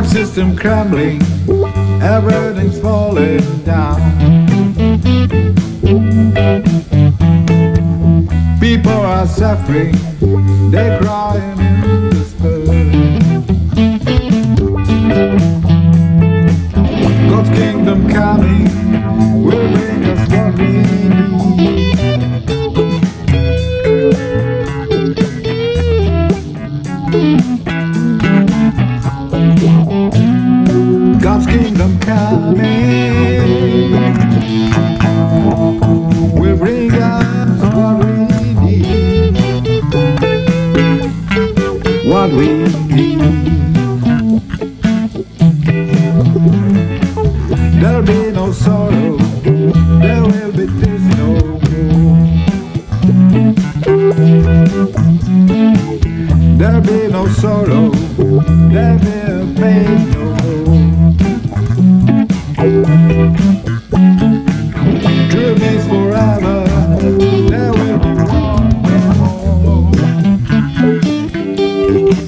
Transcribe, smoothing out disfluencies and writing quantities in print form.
system crumbling, everything's falling down. People are suffering, they're crying in despair. God's kingdom coming will bring us what we need. God's kingdom coming will bring us what we need. What we need. There'll be no sorrow, there will be tears no more. There'll be no sorrow, there'll be pain no more. True peace forever, there will be one no more.